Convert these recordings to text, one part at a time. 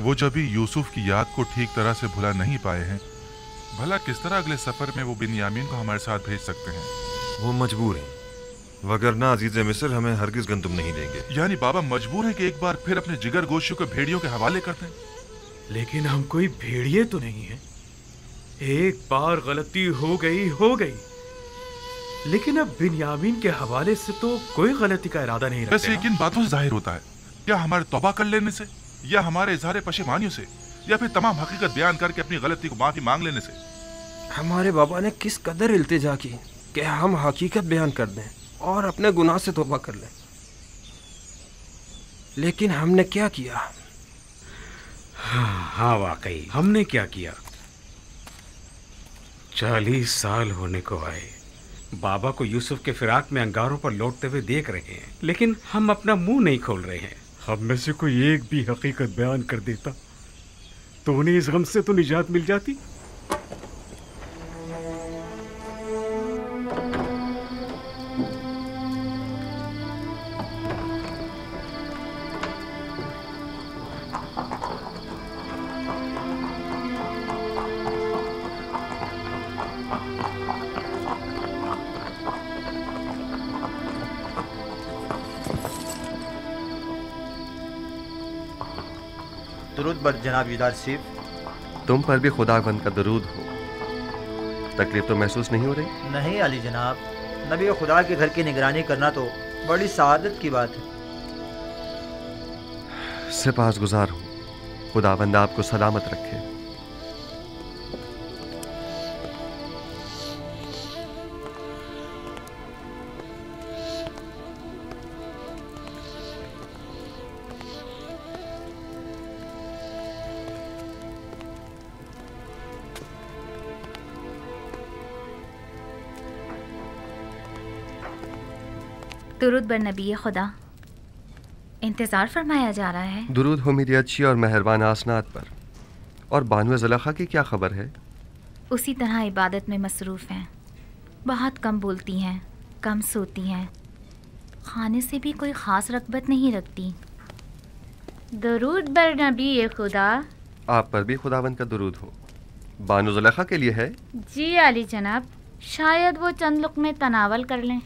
वो जब भी यूसुफ की याद को ठीक तरह से भुला नहीं पाए हैं, भला किस तरह अगले सफर में वो बिन्यामीन को हमारे साथ भेज सकते हैं? वो मजबूर हैं, वगरना अजीज मिस्र हमें हरगिज गंदुम नहीं देंगे। यानी बाबा मजबूर है कि एक बार फिर अपने जिगर गोशियों को भेड़ियों के हवाले कर दें? लेकिन हम कोई भेड़िए तो नहीं है। एक बार गलती हो गई, लेकिन अब बिन्यामीन के हवाले से तो कोई गलती का इरादा नहीं रखते। वैसे किन बातों से जाहिर होता है? क्या हमारे तौबा कर लेने से, या हमारे इजहार पशेमानियों से, या फिर तमाम हकीकत बयान करके अपनी गलती को माफी मांग लेने से? हमारे बाबा ने किस कदर इल्तिजा की कि हम हकीकत बयान कर दें और अपने गुनाह से तौबा कर लें, लेकिन हमने क्या किया? हाँ वाकई हमने क्या किया। 40 साल होने को आए, बाबा को यूसुफ के फिराक में अंगारों पर लौटते हुए देख रहे हैं, लेकिन हम अपना मुंह नहीं खोल रहे हैं। हम में से कोई एक भी हकीकत बयान कर देता तो उन्हें इस गम से तो निजात मिल जाती। दुरूद बर जनाब युदार सिफ। तुम पर भी खुदावंद का दरूद हो। तकलीफ तो महसूस नहीं हो रही? नहीं अली जनाब, नबी खुदा के घर की निगरानी करना तो बड़ी सआदत की बात है। सिपासगुजार हूँ, खुदावंद आपको सलामत रखे। दुरूद बर नबी खुदा, इंतज़ार फरमाया जा रहा है। दुरूद हो मेरी अच्छी और मेहरबान आसनात पर। और बानुए ज़ुलेखा की क्या खबर है? उसी तरह इबादत में मसरूफ़ हैं, बहुत कम बोलती हैं, कम सोती हैं, खाने से भी कोई ख़ास रग़बत नहीं रखती। दुरूद बर नबी खुदा। आप पर भी खुदावंद का दुरूद हो। बानु ज़ुलेखा के लिए है? जी अली जनाब, शायद वो चंद लुक़मे तनावल कर लें।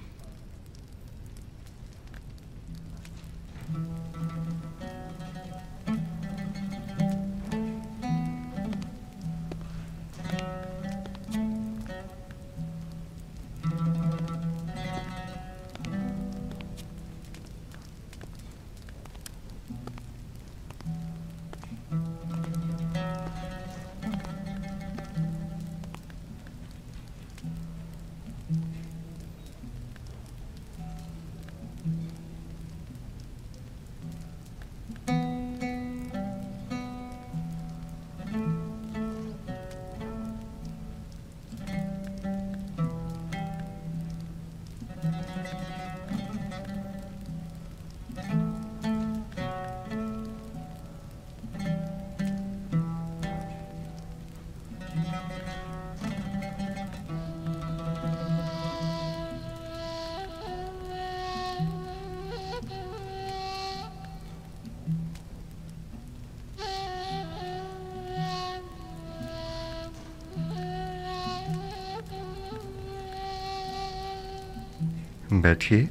बैठिए।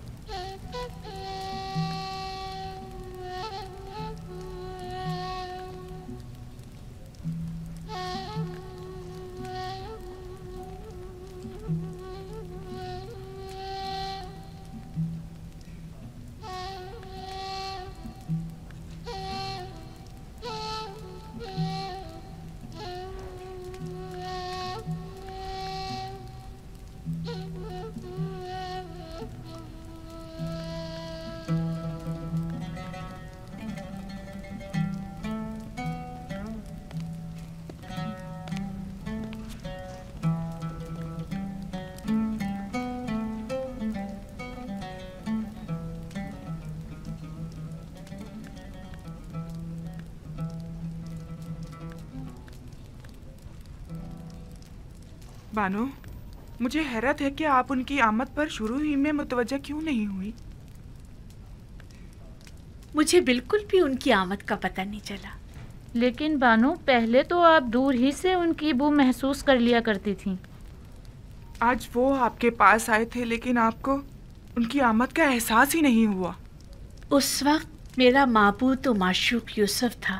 बानो, मुझे हैरत है कि आप उनकी आमद पर शुरू ही में मुतवज्जा क्यों नहीं हुई। मुझे बिल्कुल भी उनकी आमद का पता नहीं चला। लेकिन बानो, पहले तो आप दूर ही से उनकी बू महसूस कर लिया करती थी। आज वो आपके पास आए थे, लेकिन आपको उनकी आमद का एहसास ही नहीं हुआ। उस वक्त मेरा माबूद तो माशूक यूसुफ था,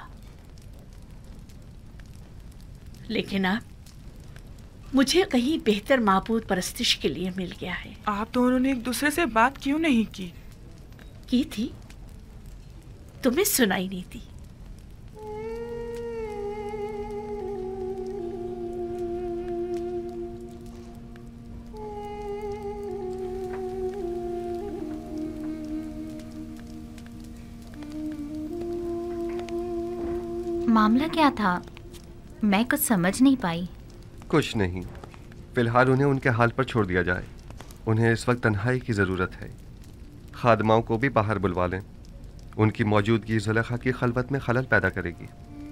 लेकिन अब मुझे कहीं बेहतर माबूद परस्तिश के लिए मिल गया है। आप दोनों ने एक दूसरे से बात क्यों नहीं की? की थी, तुम्हें सुनाई नहीं थी। मामला क्या था? मैं कुछ समझ नहीं पाई। कुछ नहीं, फिलहाल उन्हें उनके हाल पर छोड़ दिया जाए। उन्हें इस वक्त तन्हाई की ज़रूरत है। खादमाओं को भी बाहर बुलवा लें। उनकी मौजूदगी ज़ुलेखा की खलवत में खलल पैदा करेगी।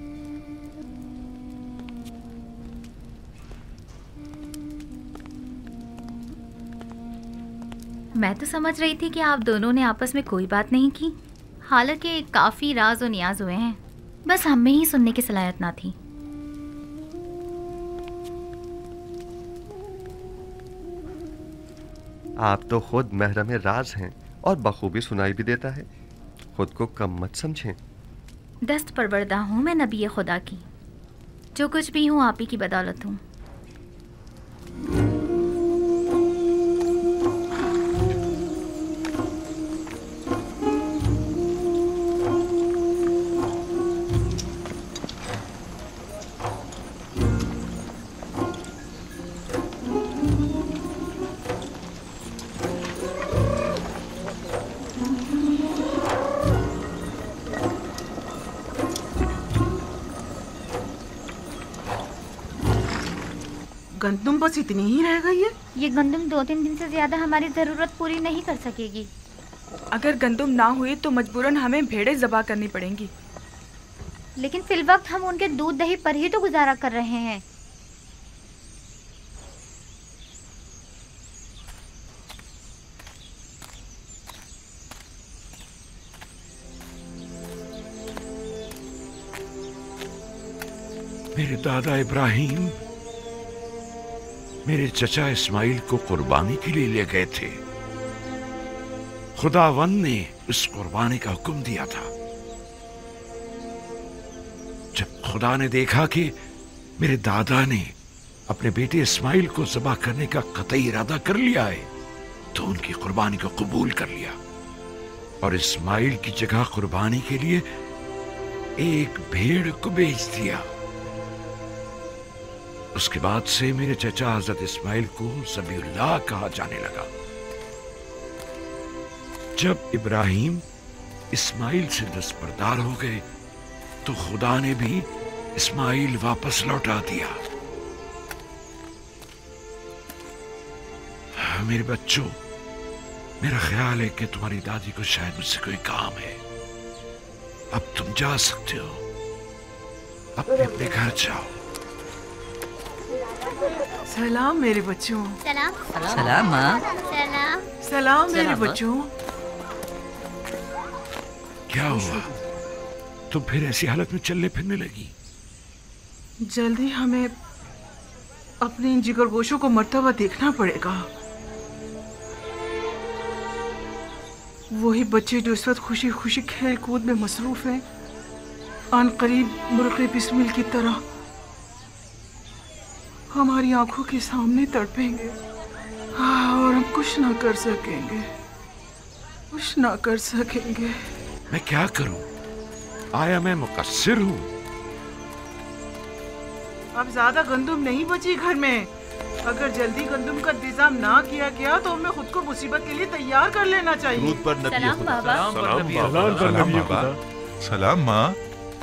मैं तो समझ रही थी कि आप दोनों ने आपस में कोई बात नहीं की। हालांकि काफ़ी राज और नियाज हुए हैं, बस हम में ही सुनने की सलाहियत ना थी। आप तो खुद महरम राज हैं और बखूबी सुनाई भी देता है। खुद को कम मत समझें। दस्त परवरदा हूँ मैं नबी खुदा की। जो कुछ भी हूँ आप ही की बदौलत हूँ। गंदम बस इतनी ही रह गई है। ये गंदम 2-3 दिन से ज्यादा हमारी जरूरत पूरी नहीं कर सकेगी। अगर गंदम ना हुई तो मजबूरन हमें भेड़ें ज़बा करनी पड़ेंगी। लेकिन फिलवक्त हम उनके दूध दही पर ही तो गुजारा कर रहे हैं। मेरे दादा इब्राहिम मेरे चचा इस्माइल को कुर्बानी के लिए ले गए थे। खुदावंद ने इस कुर्बानी का हुक्म दिया था। जब खुदा ने देखा कि मेरे दादा ने अपने बेटे इस्माइल को ज़बह करने का कतई इरादा कर लिया है, तो उनकी कुर्बानी को कबूल कर लिया और इस्माइल की जगह कुर्बानी के लिए एक भेड़ को बेच दिया। उसके बाद से मेरे चचा हजरत इस्माइल को ज़बीहुल्लाह कहा जाने लगा। जब इब्राहिम इस्माइल से दस्तबरदार हो गए तो खुदा ने भी इस्माइल वापस लौटा दिया। मेरे बच्चों, मेरा ख्याल है कि तुम्हारी दादी को शायद मुझसे कोई काम है। अब तुम जा सकते हो, अपने अपने घर जाओ। सलाम मेरे बच्चों। सलाम। सलाम माँ। सलाम। सलाम मेरे बच्चों। क्या हुआ? तुम फिर ऐसी हालत में चलने फिरने लगी? जल्दी हमें अपने इन जिगरगोशों को मरता हुआ देखना पड़ेगा। वही बच्चे जो इस वक्त खुशी खुशी खेल कूद में मसरूफ हैं, आन करीब मुर्गे बिस्मिल की तरह हमारी आंखों के सामने तड़पेंगे और हम कुछ ना कर सकेंगे, कुछ ना कर सकेंगे। मैं क्या करूं? आया मैं मुकस्सिर हूं? अब ज्यादा गंदम नहीं बची घर में। अगर जल्दी गंदम का इंतजाम ना किया गया तो हमें खुद को मुसीबत के लिए तैयार कर लेना चाहिए। सलाम बाबा। सलाम माँ।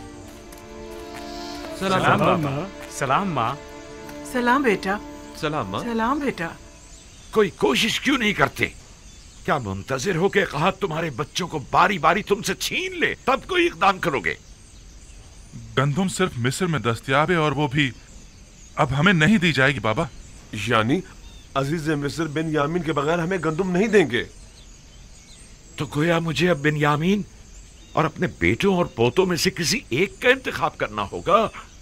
सलाम माँ। सलाम माँ। सलाम बेटा। सलाम माँ। सलाम बेटा। कोई कोशिश क्यों नहीं करते? क्या मुंतजिर हो के कहा तुम्हारे बच्चों को बारी बारी तुमसे छीन ले तब कोई इकदाम करोगे? गंदम सिर्फ मिस्र में दस्तयाब है और वो भी अब हमें नहीं दी जाएगी बाबा। यानी अजीज मिस्र बिन्यामीन के बगैर हमें गंदम नहीं देंगे? तो गोया मुझे अब बिन्यामीन और अपने बेटों और पोतों में से किसी एक का इंतखाब करना होगा।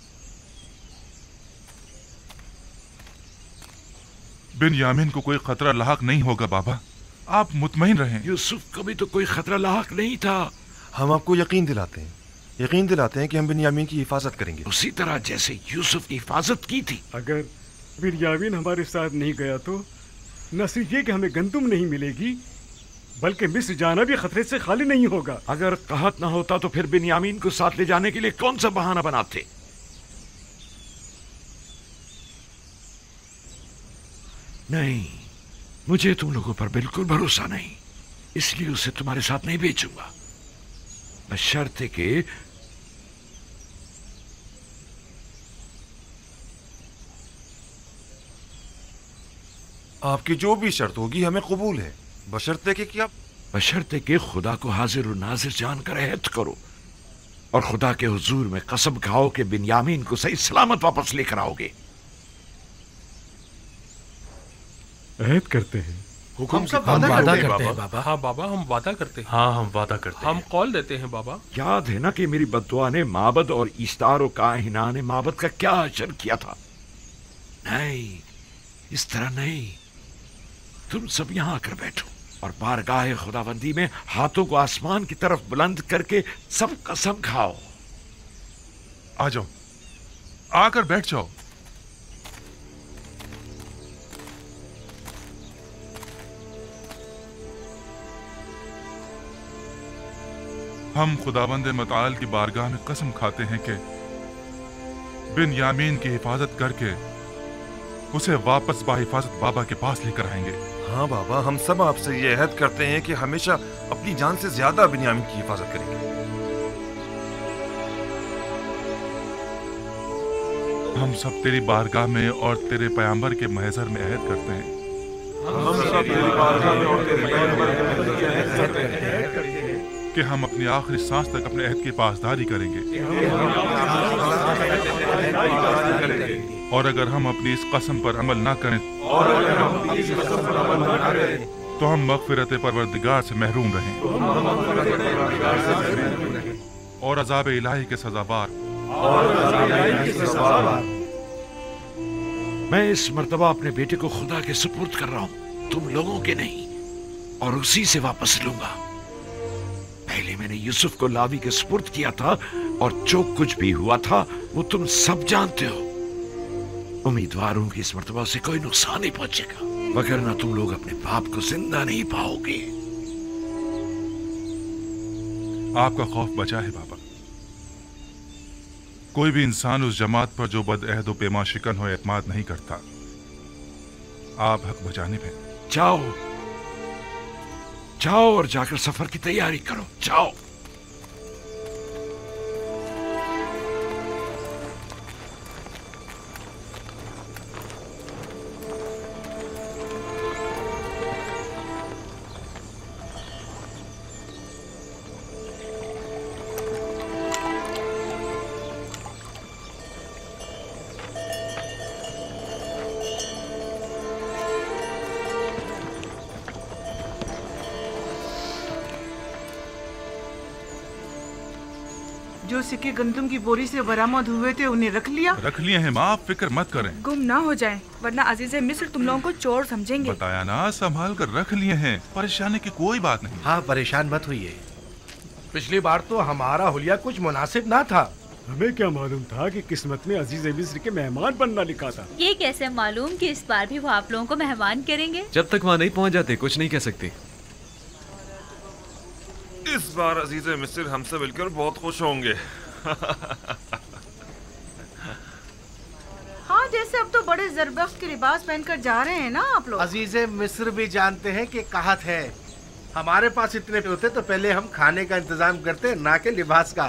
बिन्यामीन को कोई खतरा लाहक नहीं होगा बाबा, आप मुतमईन रहें। यूसुफ को भी तो कोई खतरा लाहक नहीं था। हम आपको यकीन दिलाते हैं कि हम बिन्यामीन की हिफाजत करेंगे, उसी तरह जैसे यूसुफ की हिफाजत की थी। अगर बिन्यामीन हमारे साथ नहीं गया तो न सिर्फ ये कि हमें गंदुम नहीं मिलेगी, बल्कि मिस्र जाना भी खतरे से खाली नहीं होगा। अगर कहत ना होता तो फिर बिन्यामीन को साथ ले जाने के लिए कौन सा बहाना बनाते? नहीं, मुझे तुम लोगों पर बिल्कुल भरोसा नहीं, इसलिए उसे तुम्हारे साथ नहीं भेजूंगा, बशर्ते कि आपकी जो भी शर्त होगी हमें कबूल है, बशर्ते कि क्या? बशर्ते कि खुदा को हाजिर और नाजिर जानकर अहद करो और खुदा के हुजूर में कसम खाओ कि बिन्यामीन को सही सलामत वापस लेकर आओगे। अहद करते हैं। हम सब वादा करते हैं बाबा। हाँ बाबा, हम वादा करते हैं। हाँ हम वादा करते हैं। हम कॉल देते हैं बाबा। याद है ना कि मेरी बद्दुआ ने माबद और इश्तार और काहिना ने माबद का क्या असर किया था? नहीं, इस तरह नहीं। तुम सब यहां आकर बैठो और बारगाह खुदाबंदी में हाथों को आसमान की तरफ बुलंद करके सब कसम खाओ। आ जाओ, आकर बैठ जाओ। हम खुदाबंद मताल की बारगाह में कसम खाते हैं कि बिन्यामीन की हिफाजत करके उसे वापस बाहिफाजत बाबा के पास लेकर आएंगे। हाँ बाबा, हम सब आपसे ये अहद करते हैं कि हमेशा अपनी जान से ज्यादा बिन्यामीन की हिफाजत करेंगे। हम सब तेरी बारगाह में और तेरे पैगंबर के महजर में अहद करते हैं। हम सब तेरी बारगाह में और तेरे पैगंबर के महजर में अहद करते हैं कि हम अपनी आखिरी सांस तक अपने अहद की पासदारी करेंगे, और अगर हम अपनी इस कसम पर अमल ना करें तो हम मग़फ़िरत परवरदिगार से महरूम रहें और अज़ाब इलाही के सज़ावार। मैं इस मर्तबा अपने बेटे को खुदा के सुपुर्द कर रहा हूं, तुम लोगों के नहीं, और उसी से वापस लूंगा। पहले मैंने यूसुफ को लावी के सुपुर्द किया था और जो कुछ भी हुआ था वो तुम सब जानते हो। उम्मीदवार हूं कि इस मर्तबा से कोई नुकसान नहीं पहुंचेगा, वगरना तुम लोग अपने बाप को जिंदा नहीं पाओगे। आपका खौफ बचा है बाबा। कोई भी इंसान उस जमात पर जो बदअहद व पेमा शिकन हो एतमाद नहीं करता। आप हक बजाने पे जाओ, जाओ और जाकर सफर की तैयारी करो। जाओ। जो सिक्के गंदम की बोरी से बरामद हुए थे उन्हें रख लिया? रख लिए हैं माँ, आप फिक्र मत करें। गुम ना हो जाए, वरना अजीज़े मिस्र तुम लोगों को चोर समझेंगे। बताया ना, संभाल कर रख लिए हैं, परेशानी की कोई बात नहीं। हाँ परेशान मत होइए। पिछली बार तो हमारा हुलिया कुछ मुनासिब ना था। हमें क्या मालूम था कि किस्मत में अजीज मिस्र के मेहमान बनना लिखा था। ये कैसे मालूम कि इस बार भी वो आप लोगों को मेहमान करेंगे? जब तक वहाँ नहीं पहुँच जाते कुछ नहीं कह सकते। इस बार अजीज मिस्र हमसे मिलकर बहुत खुश होंगे। हाँ, जैसे अब तो बड़े ज़रबख्त के लिबास पहनकर जा रहे हैं ना आप लोग। अजीज़े मिस्र भी जानते हैं कि कहत है। हमारे पास इतने होते तो पहले हम खाने का इंतजाम करते, ना के लिबास का।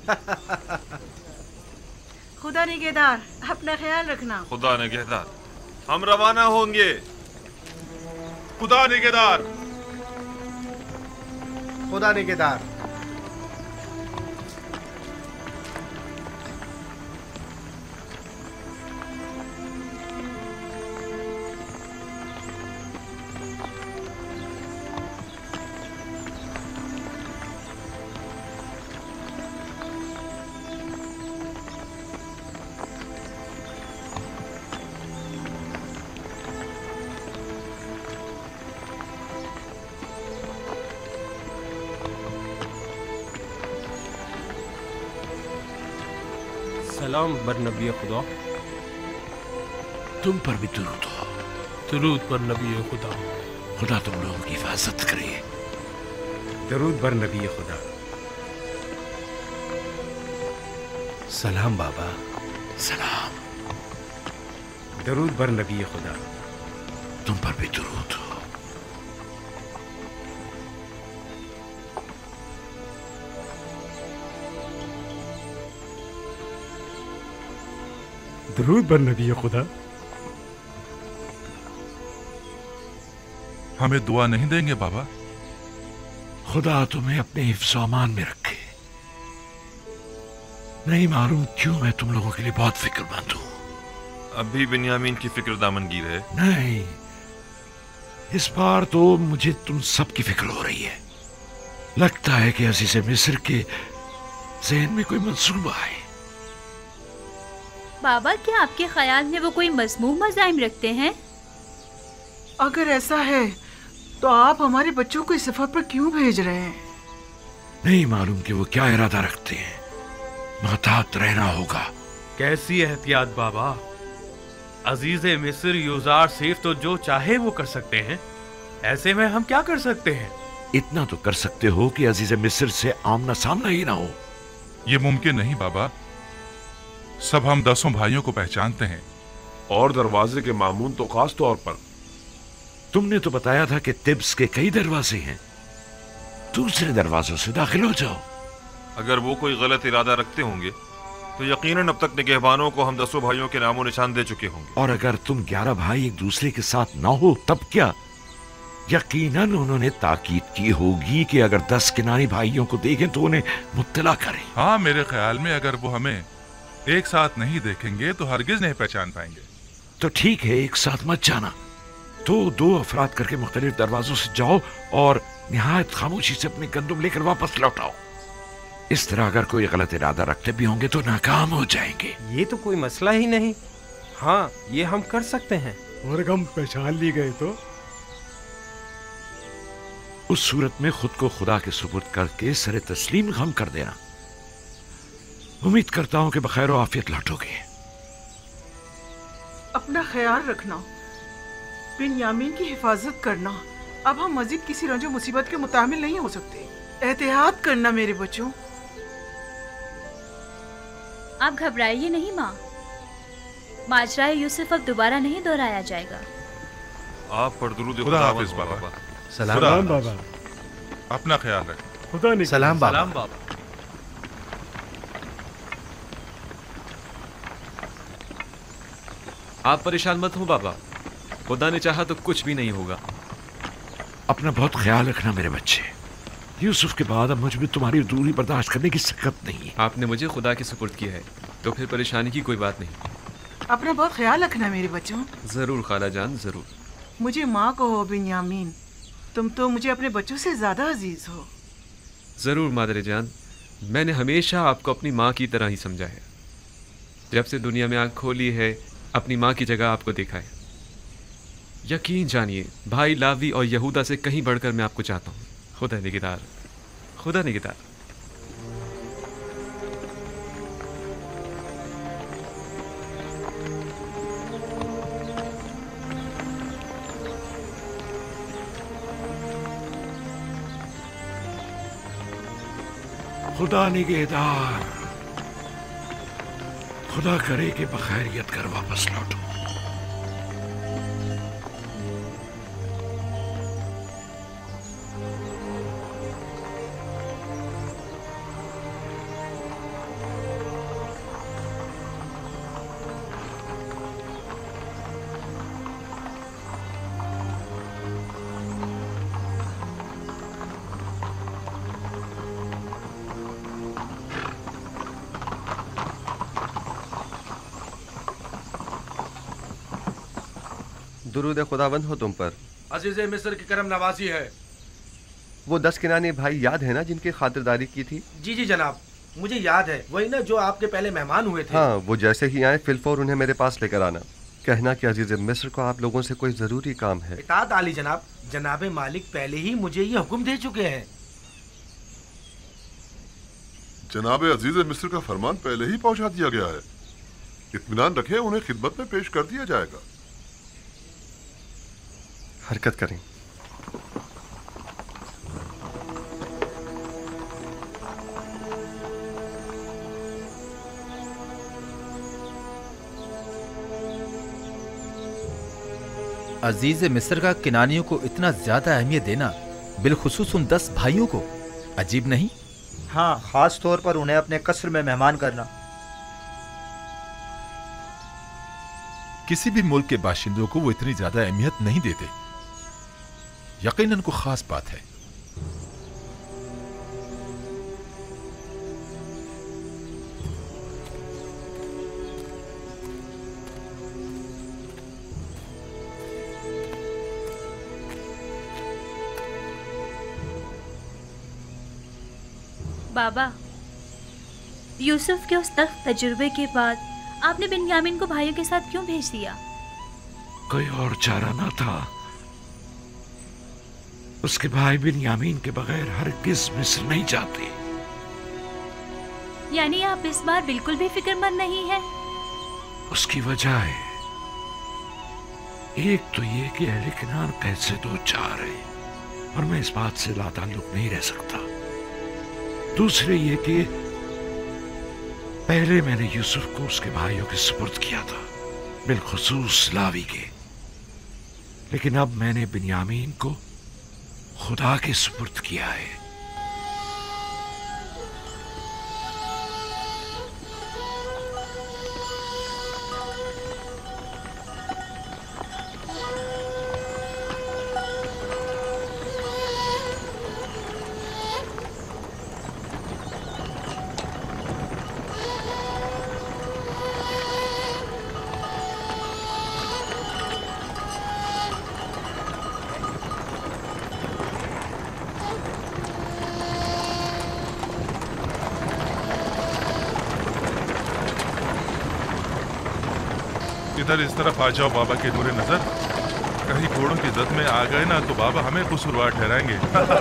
खुदा निगहदार, अपना ख्याल रखना। खुदा निगहदार, हम रवाना होंगे। खुदा निगहदार, खुदा निगहदार। सलाम बर नबी खुदा। तुम पर भी दुरूद हो। दुरूद पर नबी खुदा। खुदा तुम लोगों की हिफाजत करे। दरूद बर नबी खुदा। सलाम बाबा। सलाम। दरूद बर नबी खुदा। तुम पर भी दुरूद हो। दरूद बर नबी खुदा। हमें दुआ नहीं देंगे बाबा? खुदा तुम्हें अपने हिफ्ज़-ओ-अमान में रखे। नहीं मालूम क्यों मैं तुम लोगों के लिए बहुत फिक्रमंद हूं। अभी बिन्यामीन की फिक्र दामनगीर है? नहीं, इस बार तो मुझे तुम सब की फिक्र हो रही है। लगता है कि अजीज़ मिस्र के ज़हन में कोई मंसूबा है। बाबा, क्या आपके ख्याल में वो कोई मज़मूम मज़ाहिम रखते हैं? अगर ऐसा है तो आप हमारे बच्चों को इस सफर पर क्यों भेज रहे हैं? नहीं मालूम कि वो क्या इरादा रखते हैं। महतात रहना होगा। कैसी एहतियात बाबा? अजीज मिस्र यूजार सिर्फ तो जो चाहे वो कर सकते हैं। ऐसे में हम क्या कर सकते हैं? इतना तो कर सकते हो कि अजीज मिस्र से आमना सामना ही ना हो। ये मुमकिन नहीं बाबा। सब हम 10 भाइयों को पहचानते हैं। और दरवाजे के मामून तो खास तौर पर। तुमने तो बताया था कि तिब्स के कई दरवाजे हैं। दूसरे दरवाजों से दाखिल हो जाओ। अगर वो कोई गलत इरादा रखते होंगे तो यकीनन अब तक निगहबानों को हम 10 भाइयों के नामो निशान दे चुके होंगे। और अगर तुम 11 भाई एक दूसरे के साथ ना हो तब क्या? यकीनन उन्होंने ताकीद की होगी कि अगर 10 किनानी भाइयों को देखें तो उन्हें मुत्तला करें। हाँ, मेरे ख्याल में अगर वो हमें एक साथ नहीं देखेंगे तो हरगिज नहीं पहचान पाएंगे। तो ठीक है, एक साथ मत जाना। तो 2 अफराद करके मुख्तलिफ दरवाजों से जाओ और निहायत खामोशी से अपने गंदुम लेकर वापस लौट आओ। इस तरह अगर कोई गलत इरादा रखते भी होंगे तो नाकाम हो जाएंगे। ये तो कोई मसला ही नहीं। हाँ, ये हम कर सकते हैं। और हम पहचान ली गए तो उस सूरत में खुद को खुदा के सुपुर्द करके सरे तस्लीम गम कर देना। उम्मीद करता हूं कि बखैर आफियत लौटोगे। अपना ख्याल रखना, बिन्यामीन की हिफाजत करना। अब हम मजीद किसी रंजो मुसीबत के मुतामिल नहीं हो सकते। एहतियात करना मेरे बच्चों। आप घबराइए नहीं माँ। माजराए यूसुफ अब दोबारा नहीं दोहराया जाएगा। आप पर दुरूद खुदा हाफिज बाबा। सलाम बाबा। अपना ख्याल रखें। खुदा ने सलाम बाबा। सलाम बाबा। आप परेशान मत हो बाबा। खुदा ने चाहा तो कुछ भी नहीं होगा। अपना बहुत ख्याल रखना मेरे बच्चे। यूसुफ के बाद अब मुझ में तुम्हारी दूरी बर्दाश्त करने की सकत नहीं है। आपने मुझे खुदा के सुपुर्द किया है तो फिर परेशानी की कोई बात नहीं। अपना बहुत ख्याल रखना मेरे बच्चों। जरूर खाला जान, जरूर। मुझे माँ कहो बिन्यामीन, तुम तो मुझे अपने बच्चों से ज्यादा अजीज हो। जरूर मादरे जान, मैंने हमेशा आपको अपनी माँ की तरह ही समझा है। जब से दुनिया में आँख खोली है अपनी माँ की जगह आपको देखा है। यकीन जानिए भाई लावी और यहूदा से कहीं बढ़कर मैं आपको चाहता हूँ। खुदा निगहदार, खुदा निगहदार। खुदा निगहदार, खुदा करे कि बखैरियत कर वापस लौटो। दुरूद खुदावंद हो तुम पर। अजीज़े मिस्र की करम नवाजी है। वो 10 किनानी भाई याद है ना जिनकी खातिरदारी की थी? जी जी जनाब, मुझे याद है। वही ना जो आपके पहले मेहमान हुए थे। हाँ, वो जैसे ही आए फिलफौर उन्हें मेरे पास लेकर आना। कहना कि अजीज मिस्र को आप लोगों से कोई जरूरी काम है। इताअत आली जनाब। जनाबे मालिक पहले ही मुझे ये हुक्म दे चुके हैं। जनाबे अजीज मिस्र का फरमान पहले ही पहुंचा दिया गया है। इत्मीनान रखें, उन्हें खिदमत में पेश कर दिया जाएगा। हरकत करें। अजीज मिस्र का किनानियों को इतना ज्यादा अहमियत देना, बिलखुसूस उन 10 भाइयों को, अजीब नहीं? हाँ, खास तौर पर उन्हें अपने कस्र में मेहमान करना। किसी भी मुल्क के बाशिंदों को वो इतनी ज्यादा अहमियत नहीं देते। यकीनन को खास बात है। बाबा, यूसुफ के उस तख्त तजुर्बे के बाद आपने बिन्यामीन को भाइयों के साथ क्यों भेज दिया? कोई और चारा ना था। उसके भाई बिन्यामीन के बगैर हरगिज़ मिस्र नहीं जाते। यानी आप इस बार बिल्कुल भी फिक्रमंद नहीं है? उसकी वजह है, एक तो ये कि अहले किनान कैसे दो चार है और मैं इस बात से लाताल्लुक नहीं रह सकता। दूसरे ये कि पहले मैंने यूसुफ को उसके भाइयों के सुपुर्द किया था, बिलखुसूस लावी के, लेकिन अब मैंने बिन्यामीन को खुदा के सुपुर्द किया है। इधर इस तरफ आ जाओ बाबा के नूरे नजर। कहीं घोड़ों की जद में आ गए ना तो बाबा हमें कसूरवार ठहराएंगे।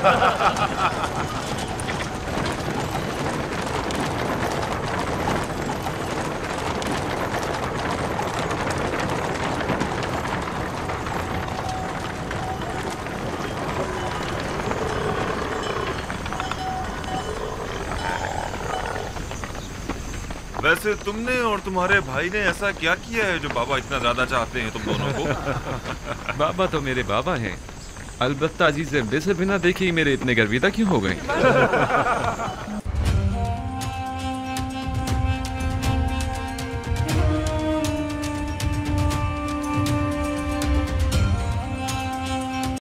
वैसे तुमने और तुम्हारे भाई ने ऐसा क्या किया है जो बाबा इतना ज्यादा चाहते हैं तुम दोनों को? बाबा तो मेरे बाबा हैं, अलबत्ता अजीज मिस्र बिना देखे ही मेरे इतने गर्विदा क्यों हो गए?